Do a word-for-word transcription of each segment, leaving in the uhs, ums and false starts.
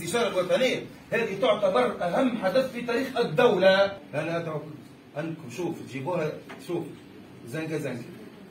الاستشاره الوطنيه، هذه تعتبر اهم حدث في تاريخ الدوله. انا ادعو انكم شوف تجيبوها شوف زنقه زنقه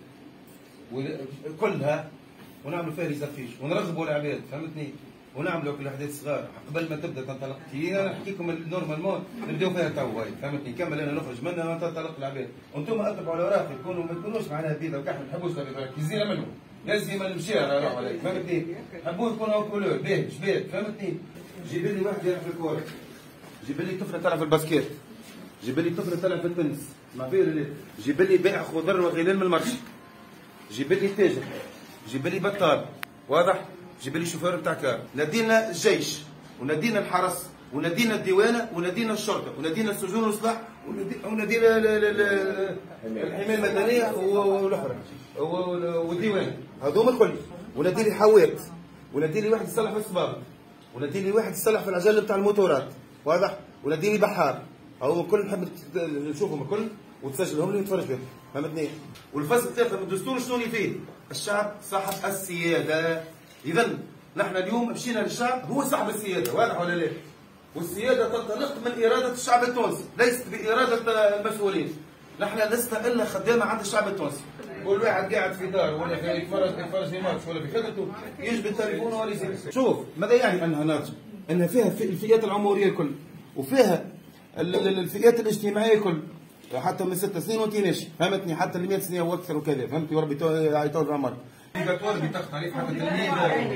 كلها ونعملوا فيها ريزافيش ونرغبوا العباد، فهمتني؟ ونعملوا كل الاحداث صغار قبل ما تبدا تنطلق. انا نحكي لكم النورمالمون نبداو فيها تو، فهمتني؟ نكمل انا نخرج منها وتنطلق العباد، وانتم اتبعوا الاوراق تكونوا ما تكونوش معناها بيضه وكحل، ما نحبوش يزينا منهم، لازم المشير راهو عليك، فهمتني؟ حبوا تكونوا كولور باهي شباب، فهمتني؟ جيب لي واحد يلعب في الكوره، جيب لي طفله تلعب في الباسكيت، جيب لي طفله تلعب في التنس، ما فيه ولا جيب لي بائع خضر وغلال من المرشي، جيب لي تاجر، جيب لي بطال، واضح؟ جيب لي شوفير بتاع كار، نادينا الجيش ونادينا الحرس ونادينا الديوانه ونادينا الشرطه ونادينا السجون والاصلاح ونادينا الحمايه المدنيه والاخرى والديوان، هذوما الكل، ونادي لي حوات، ونادي لي واحد يصلح في الصباب، ونادي لي واحد يصلح في العجل بتاع الموتورات، واضح؟ ونادي لي بحار، هذوما الكل نحب نشوفهم الكل وتسجلهم لي وتفرج بهم، فهمتني؟ والفصل الثالث من الدستور شنو اللي فيه؟ الشعب صاحب السياده. اذا نحن اليوم مشينا للشعب هو صاحب السياده، واضح ولا لا؟ والسياده تنطلق من اراده الشعب التونسي، ليست باراده المسؤولين. نحن لسنا الا خدامه عند الشعب التونسي. كل واحد قاعد في دار ولا في يتفرج يتفرج في ماتش ولا في خدمته يجبد تليفونه ولا يزيد. شوف ماذا يعني انها ناضجه؟ انها فيها الفئات العمريه الكل، وفيها الفئات الاجتماعيه الكل، حتى من ست سنين وانت ماشي، فهمتني؟ حتى ل مئة سنه واكثر وكذا، فهمتي؟ وربي يطول العمر. بطاقة بطاقة تعريف حتى التلميذ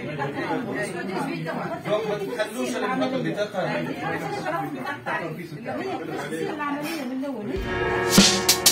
ما تخلوش البطاقة.